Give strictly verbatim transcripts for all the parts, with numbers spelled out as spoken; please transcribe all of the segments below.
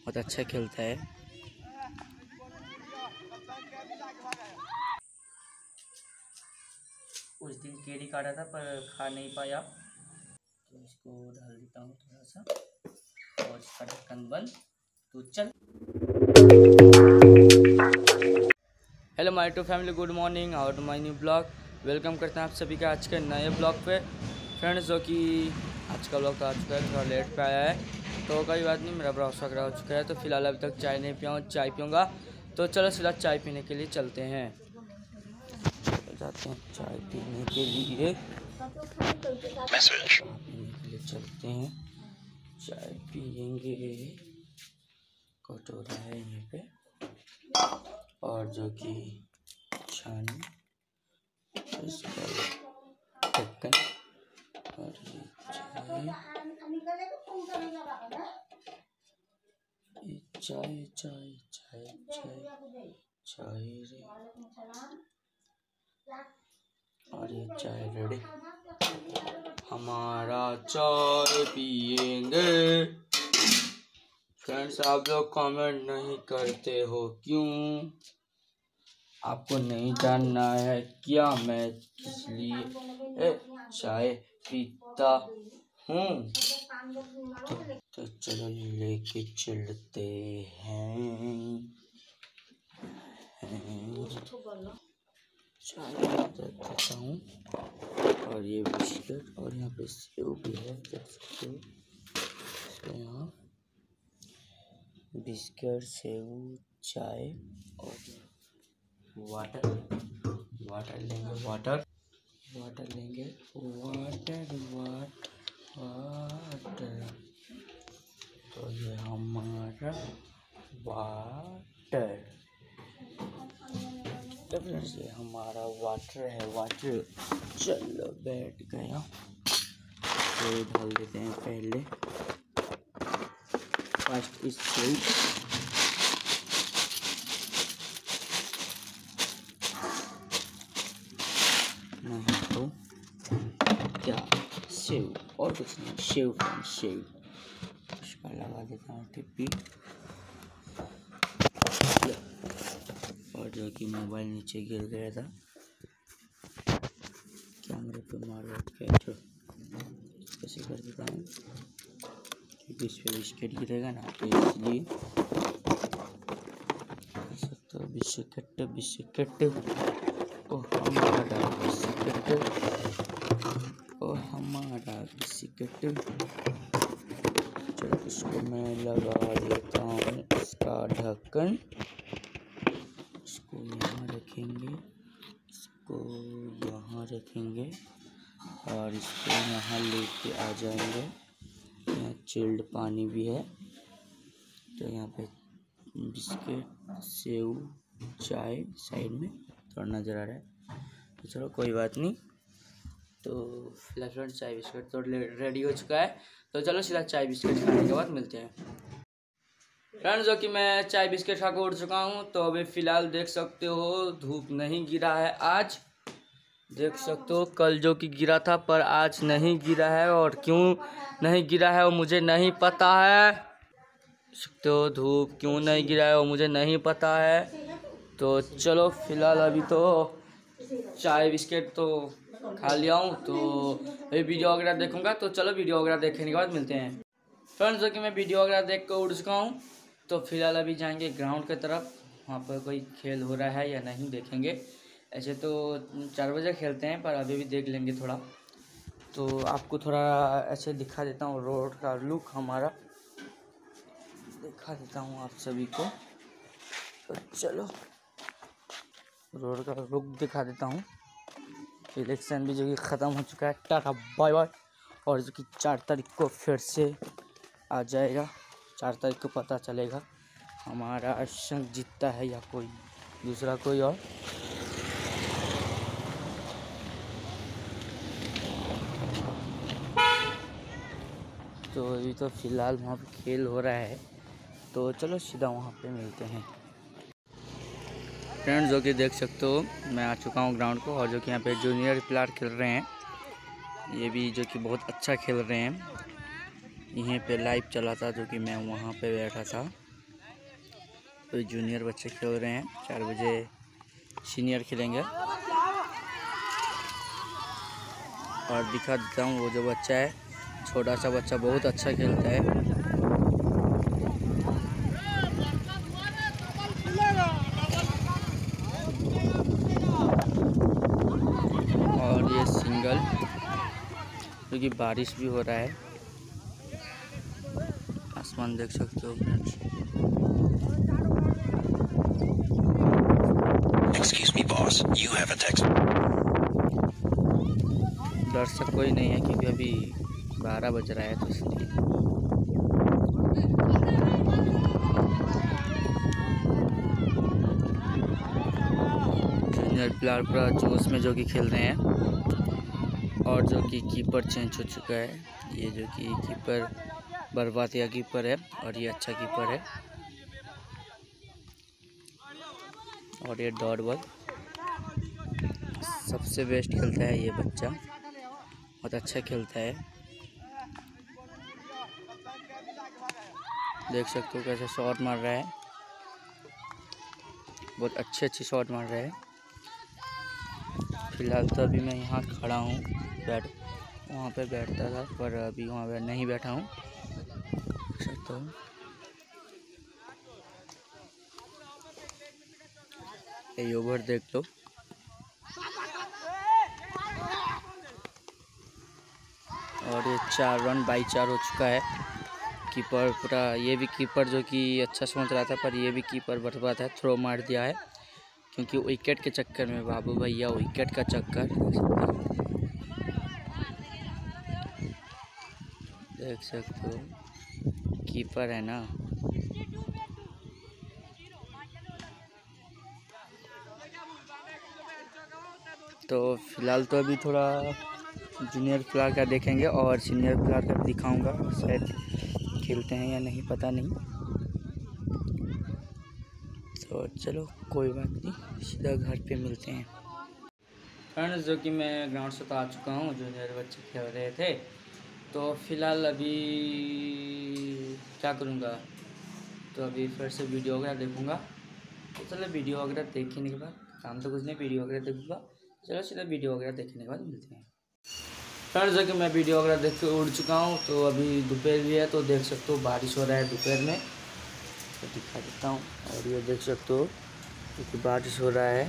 बहुत अच्छा खेलता है। उस दिन केरी काटा था पर खा नहीं पाया, तो इसको डाल देता हूँ थोड़ा सा और इसका ढक्कन बंद। तो चल, hello my to family, good morning और to my new blog. Welcome करते हैं आप सभी का आज के नए ब्लॉग पे। फ्रेंड्स, जो कि आज का ब्लॉग तो आ चुका है, थोड़ा लेट पे आया है, तो कोई बात नहीं, मेरा ब्लॉग वगैरह हो चुका है। तो फिलहाल अभी तक चाय नहीं पिया हूँ, चाय पीऊँगा। तो चलो सीधा चाय पीने के लिए चलते हैं, जाते हैं चाय पीने के लिए पीने के लिए चलते हैं, चाय पियेंगे। कटोरा है यहाँ पे और जो कि छानी इसका ढक्कन और ये चाय चाय चाय चाय चाय रे और ये चाय रेडी, हमारा चाय पियेंगे। फ्रेंड्स, आप लोग कमेंट नहीं करते हो क्यों? आपको नहीं जानना है क्या मैं किस लिए चाय पीता हूँ? तो, तो चलो लेके चलते हैं। चाय देता हूँ और ये बिस्किट और यहाँ पे सेव भी है, देख सकते हो। तो यहाँ बिस्किट, सेव, चाय और वाटर वाटर लेंगे वाटर वाटर लेंगे वाटर वाटर वाटर तो ये हमारा वाटर, तो फ्रेंड्स ये हमारा वाटर है, वाटर। चलो बैठ गया, तो डाल देते हैं पहले फर्स्ट इस सेव, नहीं तो क्या सेव और कुछ नहीं, सेव फ्रेंड सेव। इसका लगा देता हूँ टिप्पी और जो कि मोबाइल नीचे गिर गया था, कैमरे पे मार गया, तो कैसे कर देता हूँ क्योंकि इस पे बिस्किट गिरेगा ना, तो इसलिए तो बिस्किट बिस्किट ओ हमारा बिस्किट ओ हमारा बिस्किट। चलो इसको मैं लगा देता हूँ इसका ढक्कन, इसको यहाँ रखेंगे, इसको यहाँ रखेंगे और इसको यहाँ लेके आ जाएंगे। यहाँ चिल्ड पानी भी है, तो यहाँ पे बिस्किट, सेव, चाय साइड में थोड़ा नज़र आ रहा है, तो चलो कोई बात नहीं। तो फिलहाल फ्रेंड्स चाय बिस्किट तो रेडी हो चुका है, तो चलो सीधा चाय बिस्किट खाने के बाद मिलते हैं। फ्रेंड्स, जो कि मैं चाय बिस्किट खा के उठ चुका हूँ, तो अभी फ़िलहाल देख सकते हो धूप नहीं गिरा है आज, देख सकते हो। कल जो कि गिरा था पर आज नहीं गिरा है, और क्यों नहीं गिरा है वो मुझे नहीं पता है। सकते हो धूप क्यों नहीं गिरा है वो मुझे नहीं पता है। तो चलो फिलहाल अभी तो चाय बिस्किट तो खा लिया हूँ, तो अभी वीडियो वगैरह देखूंगा। तो चलो वीडियो वगैरह देखने के बाद मिलते हैं। फ्रेंड्स, जो कि मैं वीडियो वगैरह देख कर उठ चुका हूँ, तो फिलहाल अभी जाएंगे ग्राउंड की तरफ, वहाँ पर कोई खेल हो रहा है या नहीं देखेंगे। ऐसे तो चार बजे खेलते हैं पर अभी भी देख लेंगे थोड़ा, तो आपको थोड़ा ऐसे दिखा देता हूँ रोड का लुक हमारा, दिखा देता हूँ आप सभी को। तो चलो रोड का लुक दिखा देता हूँ। इलेक्शन भी जो कि ख़त्म हो चुका है, टाटा बाय बाय। और जो कि चार तारीख को फिर से आ जाएगा, चार तारीख को पता चलेगा हमारा संघ जीतता है या कोई दूसरा कोई और। तो अभी तो फ़िलहाल वहाँ पे खेल हो रहा है, तो चलो सीधा वहाँ पे मिलते हैं। फ्रेंड्स, जो कि देख सकते हो मैं आ चुका हूँ ग्राउंड को, और जो कि यहाँ पे जूनियर प्लेयर खेल रहे हैं, ये भी जो कि बहुत अच्छा खेल रहे हैं। यहीं पे लाइव चला था, जो कि मैं वहाँ पे बैठा था, तो जूनियर बच्चे खेल रहे हैं, चार बजे सीनियर खेलेंगे। और दिखा देता हूँ वो जो बच्चा है, छोटा सा बच्चा बहुत अच्छा खेलता है। और ये सिंगल, क्योंकि बारिश भी हो रहा है, आसमान देख सकते हो friends. Excuse me, boss. You have a text. दर्शक कोई नहीं है क्योंकि अभी बारह बज रहा है, तो इसलिए। जूनियर प्लेयर पूरा जोश में जो कि खेल रहे हैं। और जो कि कीपर चेंज हो चुका है, ये जो कि कीपर बर्बादिया कीपर है और ये अच्छा कीपर है। और ये डॉट बॉल सबसे बेस्ट खेलता है ये बच्चा, बहुत अच्छा खेलता है। देख सकते हो कैसे शॉट मार रहा है, बहुत अच्छे अच्छे शॉट मार रहा है। फिलहाल तो अभी मैं यहाँ खड़ा हूँ, बैठ वहाँ पे बैठता था पर अभी वहाँ पे नहीं बैठा हूँ। देख सकते हो ये ओवर देख लो। और ये चार रन बाई चार हो चुका है। कीपर पूरा, ये भी कीपर जो कि अच्छा समझ रहा था पर ये भी कीपर बर्बाद है, थ्रो मार दिया है क्योंकि विकेट के चक्कर में। बाबू भैया विकेट का चक्कर देख सकते हो, कीपर है ना। तो फिलहाल तो अभी थोड़ा जूनियर प्लेयर का देखेंगे और सीनियर प्लेयर का दिखाऊंगा, शायद खेलते हैं या नहीं पता नहीं। तो चलो कोई बात नहीं, सीधा घर पे मिलते हैं। फ्रेंड्स जो कि मैं ग्राउंड से तो आ चुका हूँ, जूनियर बच्चे खेल रहे थे। तो फिलहाल अभी क्या करूँगा, तो अभी फिर से वीडियो वगैरह देखूँगा। तो चलो वीडियो वगैरह देखने के बाद, काम तो कुछ नहीं, वीडियो वगैरह देखूँगा। चलो सीधा वीडियो वगैरह देखने के बाद मिलते हैं। फ्रेंड्स जो कि मैं वीडियो वगैरह देख के उड़ चुका हूँ। तो अभी दोपहर भी है, तो देख सकते हो बारिश हो रहा है दोपहर में, तो दिखा देता हूँ। और ये देख सकते हो क्योंकि बारिश हो रहा है।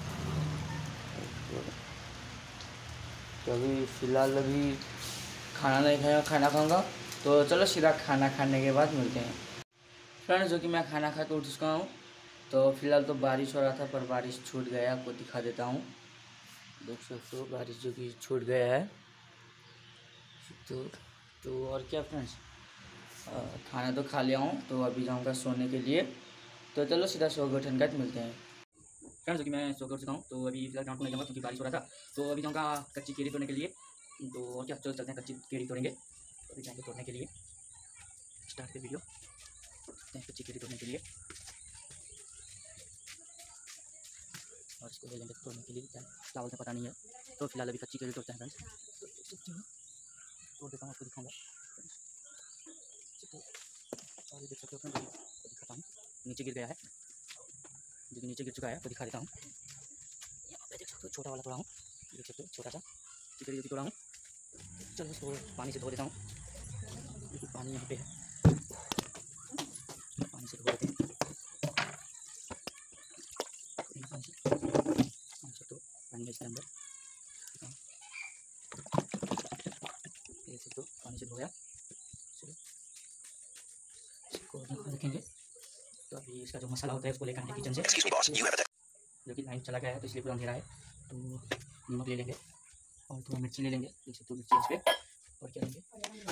तो अभी फ़िलहाल अभी खाना नहीं खाया, खाना खाऊंगा। तो चलो सीधा खाना खाने के बाद मिलते हैं। फ्रेंड्स जो कि मैं खाना खा के उठ चुका हूँ। तो फिलहाल तो बारिश हो रहा था पर बारिश छूट गया, आपको दिखा देता हूँ। देख सकते हो बारिश जो कि छूट गया है। तो तो और क्या फ्रेंड्स, खाना तो खा लिया हूँ, तो अभी जाऊँगा सोने के लिए। तो चलो सीधा सो के उठने के मिलते हैं। फ्रेंड्स जो कि मैं सो के उठ चुका हूँ, तो अभी फिलहाल ग्राउंड को नहीं जाऊँगा क्योंकि बारिश हो रहा था। तो अभी जाऊँगा कच्ची केरी तोड़ने के लिए। तो और क्या, चलो चलते हैं, कच्ची केरी तोड़ेंगे। तो अभी जाएंगे तोड़ने के लिए, स्टार्ट के वीडियो हैं कच्ची केरी तोड़ने के लिए। और इसको ले लेंगे तोड़ने के लिए, क्या क्या बोलते हैं पता नहीं है। तो फिलहाल अभी कच्ची केरी तोड़ते हैं फ्रेंड्स। तोड़ देता हूँ, आपको दिखाऊँगा। और देख सकते हो फ्रेंड्स, तो दिखाता हूँ, नीचे गिर गया है, जो कि नीचे गिर चुका है, तो दिखा देता हूँ। यहाँ पे देख सकते हो छोटा वाला तोड़ा हूँ, देख सकते हो छोटा सा चिकड़ी जो तोड़ा हूँ। चलो इसको पानी से धो देता हूँ, क्योंकि पानी यहाँ पे है, पानी से धो देते हैं। पानी से तो पानी है इसके अंदर, देख सकते हो पानी से धोया। चलो इसको देखेंगे। तो अभी इसका जो मसाला होता है उसको लेकर आएंगे किचन से, जो कि लाइट चला गया है तो इसलिए पूरा अंधेरा है। तो नमक ले लेंगे और थोड़ा मिर्ची ले लेंगे, देख सकते हो मिर्ची इस पर। और क्या लेंगे,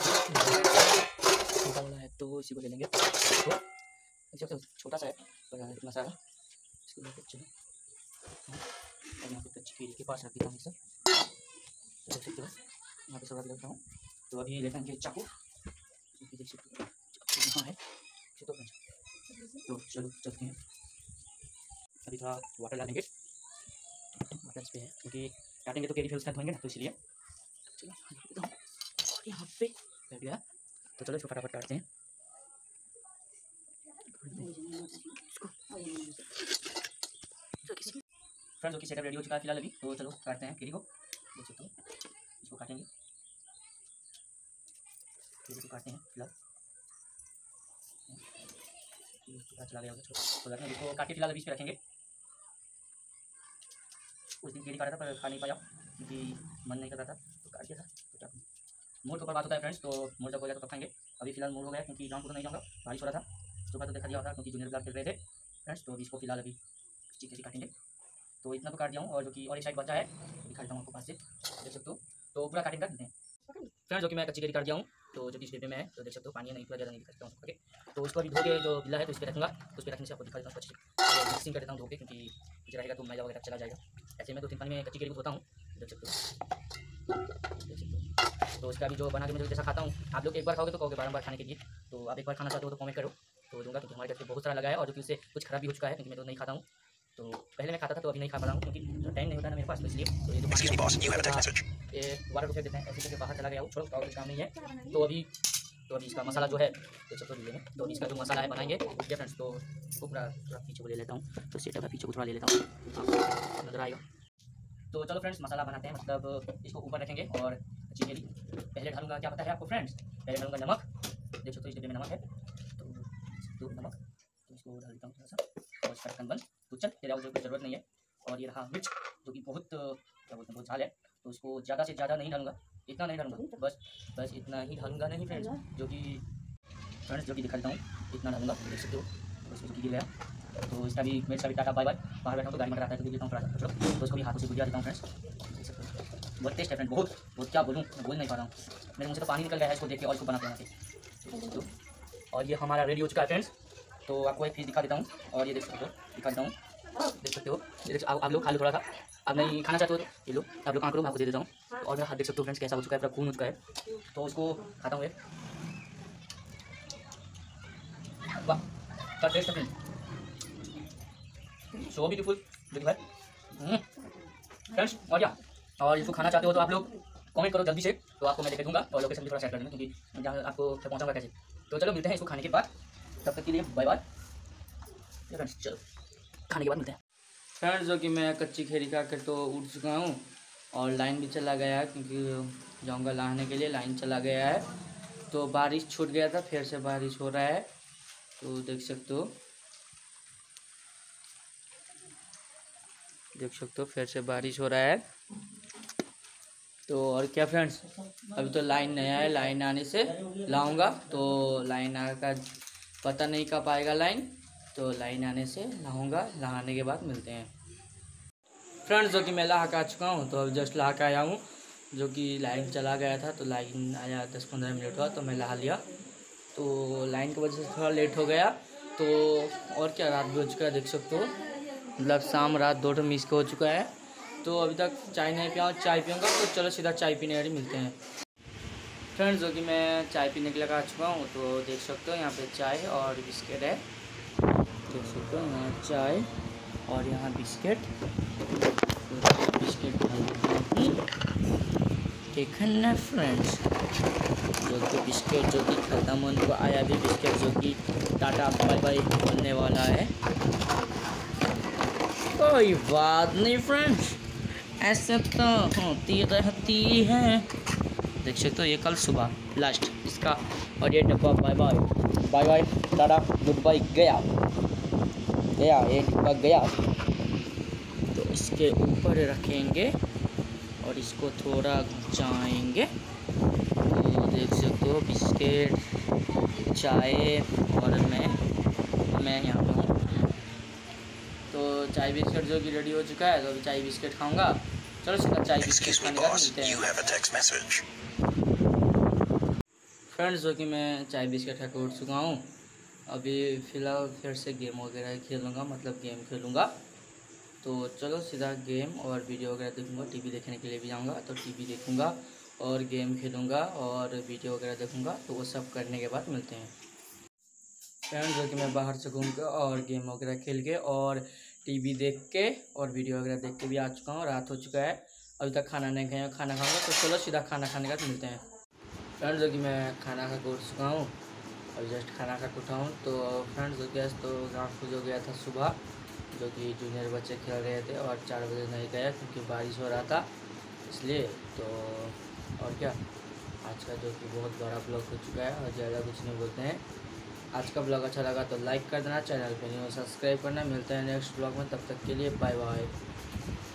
छोटा वाला है तो इसी को ले लेंगे। तो छोटा सा है पर मसाला, इसको लेकर चलो। और यहाँ पे कच्ची केरी के पास रख देता हूँ सर, देख सकते हो यहाँ पे सब रख देता हूँ। तो अभी ले लेंगे चाकू, देख सकते हो यहाँ है। तो तो चलो चलते हैं। अभी थोड़ा वाटर डालेंगे, वाटर इस पे है क्योंकि काटेंगे तो केरी फिर उसका धोएंगे ना, तो इसलिए। चलो और यहाँ पे बैठ गया, तो चलो इसको फटाफट काटते हैं। फ्रेंड्स ओके सेटअप रेडी हो चुका है फिलहाल अभी, तो चलो काटते हैं केरी को। देख सकते हो इसको काटेंगे, इसको काटते हैं फिलहाल चला गया होगा, तो इसको काट के फिलहाल अभी इस पे रखेंगे। उस दिन केरी काटा था पर खा नहीं पाया क्योंकि मन नहीं कर रहा था, तो काट दिया था। तो क्या मूड के ऊपर बात होता है फ्रेंड्स, तो मूड जब हो गया तो खाएंगे। अभी फिलहाल मूड हो गया क्योंकि ग्राउंड को तो नहीं जाऊँगा, बारिश हो रहा था, सुबह तो देखा दिया होता क्योंकि जूनियर ब्लॉक खेल रहे थे फ्रेंड्स। तो अभी इसको फिलहाल अभी ठीक है काटेंगे, तो इतना तो काट दिया हूँ, और जो कि और एक साइड बचा है दिखा देता हूँ आपको पास से, देख सकते हो। तो पूरा काटिंग कर देते हैं फ्रेंड्स, जो कि मैं कच्ची केरी काट दिया हूँ, तो जो कि इस डिब्बे में है, तो देख सकते हो पानी नहीं पूरा ज़्यादा नहीं दिखा सकता हूँ करके। तो उसको अभी धो के जो गिला है तो इस पर रखूँगा, तो उस पर रखने से आपको दिखा देता हूँ अच्छे से मिक्सिंग कर देता हूँ धो के, क्योंकि कुछ रहेगा तो मैला वगैरह चला जाएगा। ऐसे में दो तीन पानी में कच्ची केरी को धोता हूँ, देख सकते हो देख सकते हो। तो उसका भी जो बना के मैं जैसा खाता हूँ, आप लोग एक बार खाओगे तो कहोगे बार बार खाने के लिए, तो आप एक बार खाना चाहते हो तो कमेंट करो, तो दूँगा क्योंकि हमारे घर पे बहुत सारा लगा है, और जो कि उससे कुछ खराब भी हो चुका है क्योंकि मैं तो नहीं खाता हूँ। तो पहले मैं खाता था तो अभी नहीं खा पा रहा हूँ क्योंकि टाइम नहीं होता ना मेरे पास, तो इसलिए तो ये जो ये वाटर को फेंक देते हैं ऐसे करके बाहर चला गया हूँ, छोड़ो और काम नहीं है। तो अभी तो अभी इसका मसाला जो है देख सकते हो में, तो इसका जो मसाला है बनाएंगे ठीक है फ्रेंड्स। तो इसको पूरा पूरा पीछे को ले लेता हूँ, तो सेटअप पीछे को थोड़ा ले लेता हूँ, नजर आएगा। तो चलो फ्रेंड्स मसाला बनाते हैं, मतलब इसको ऊपर रखेंगे और अच्छी केरी पहले डालूंगा, क्या पता है आपको फ्रेंड्स, पहले डालूंगा नमक, देख सकते हो इस डिब्बे में नमक है, तो दो नमक तो इसको डाल देता हूँ थोड़ा सा, और इसका ढक्कन बंद, तो चल तेरा कोई ज़रूरत नहीं है। और ये रहा मिर्च जो कि बहुत क्या बोलते हैं बहुत झाल है, तो इसको ज़्यादा से ज़्यादा नहीं डालूंगा, इतना नहीं डालूंगा, बस बस इतना ही डालूंगा नहीं फ्रेंड्स, जो कि फ्रेंड्स जो कि दिखा देता हूँ इतना डालूंगा, देख सकते हो। तो इसको जो कि गिर गया, तो इसका भी मिर्च का भी टाटा बाय बाय, बाहर बैठा हूँ तो गाड़ी में आता है तो गिर देता हूँ थोड़ा सा, तो इसको भी हाथों से गुजिया देता हूँ फ्रेंड्स, देख सकते हो। बहुत टेस्ट है फ्रेंड, बहुत बहुत क्या बोलूँ, मैं बोल नहीं पा रहा हूँ, मेरे मुझे तो पानी निकल गया है इसको देख के और इसको बनाते बनाते। और ये हमारा रेडी हो चुका है फ्रेंड्स, तो आपको एक पीस दिखा देता हूँ, और ये देख सकते हो दिखा देता हूँ, देख सकते हो ये देख, आप लोग खा लो थोड़ा सा, आप नहीं खाना चाहते हो तो ये लो आप लोग आंकड़ों में आपको दे देता हूँ। और मेरा हाथ देख सकते हो फ्रेंड्स कैसा हो चुका है, पूरा खून हो चुका है, तो उसको खाता हूँ। वाह क्या टेस्ट है सो ब्यूटीफुल देखिए भाई फ्रेंड्स। और क्या और इसको खाना चाहते हो तो आप लोग कमेंट करो जल्दी से, तो आपको मैं देख दूँगा, और लोकेशन भी थोड़ा शेयर कर दूँगा क्योंकि जहाँ आपको पहुँचाऊँगा कैसे। तो चलो मिलते हैं इसको खाने के बाद, तब तक के लिए बाय बाय फ्रेंड्स, चलो खाने के बाद मिलते हैं फ्रेंड्स। जो कि मैं कच्ची केरी खा कर तो उठ चुका हूँ, और लाइन भी चला गया है क्योंकि जाऊँगा नहाने के लिए, लाइन चला गया है। तो बारिश छूट गया था, फिर से बारिश हो रहा है, तो देख सकते हो देख सकते हो फिर से बारिश हो रहा है। तो और क्या फ्रेंड्स, अभी तो लाइन नहीं आया, लाइन आने से लाऊंगा, तो लाइन आकर पता नहीं कब आएगा लाइन, तो लाइन आने से नहाऊंगा, नहाने के बाद मिलते हैं फ्रेंड्स। जो कि मैं नहा के आ चुका हूँ, तो अब जस्ट नहा के आया हूँ, जो कि लाइन चला गया था, तो लाइन आया दस पंद्रह मिनट हुआ तो मैं नहा लिया, तो लाइन की वजह से थोड़ा लेट हो गया। तो और क्या रात भी हो चुका है, देख सकते हो मतलब शाम रात दो टो मिस हो चुका है, तो अभी तक चाय नहीं पिया, चाय पीऊँगा, तो चलो सीधा चाय पीने वाली मिलते हैं फ्रेंड्स। जो कि मैं चाय पीने के लिए आ चुका हूँ, तो देख सकते हो यहाँ पे चाय और बिस्किट है, देख सकते हो यहाँ चाय और यहाँ बिस्किट, तो बिस्किट ठीक है ना फ्रेंड्स। जो कि बिस्किट जो कि खत्म होने को आया, भी बिस्किट जो कि टाटा बाय बाय होने वाला है, कोई बात नहीं फ्रेंड्स, ऐसे तो होती रहती है, देख सकते हो ये कल सुबह लास्ट इसका, और ये डब्बा बाय बाय बाय बाय टाटा गुड बाय गया गया ये डिब्बा गया। तो इसके ऊपर रखेंगे और इसको थोड़ा घुचाएंगे, तो देख सकते हो बिस्किट चाय, और मैं मैं यहाँ पे हूँ, तो चाय बिस्किट जो कि रेडी हो चुका है, तो अभी चाय बिस्किट खाऊंगा, चलो सीधा चाय बिस्किट खाने का मिलते हैं फ्रेंड्स। जो कि मैं चाय बिस्किट खा के उठ चुका हूँ, अभी फ़िलहाल फिर से गेम वगैरह खेलूँगा, मतलब गेम खेलूँगा, तो चलो सीधा गेम और वीडियो वगैरह देखूँगा, टीवी देखने के लिए भी जाऊँगा तो टीवी देखूँगा, और गेम खेलूँगा और वीडियो वगैरह देखूँगा, तो वो सब करने के बाद मिलते हैं फ्रेंड्स। जो कि मैं बाहर से घूम के और गेम वगैरह खेल के और टीवी देख के और वीडियो वगैरह देख के भी आ चुका हूँ, रात हो चुका है, अभी तक खाना नहीं खाया, खाना खाऊंगा, तो चलो सीधा खाना खाने का मिलते हैं फ्रेंड्स। जो कि मैं खाना खा के उठ चुका हूँ, और जस्ट खाना खा के उठा हूँ। तो फ्रेंड्स हो गया, तो गाँव को जो गया था सुबह, जो कि जूनियर बच्चे खेल रहे थे और चार बजे नहीं गया क्योंकि बारिश हो रहा था इसलिए। तो और क्या, आज का जो कि बहुत बड़ा ब्लॉग हो चुका है और ज़्यादा कुछ नहीं बोलते हैं। आज का ब्लॉग अच्छा लगा तो लाइक कर देना, चैनल पे नहीं हो सब्सक्राइब करना। मिलते हैं नेक्स्ट ब्लॉग में, तब तक के लिए बाय बाय।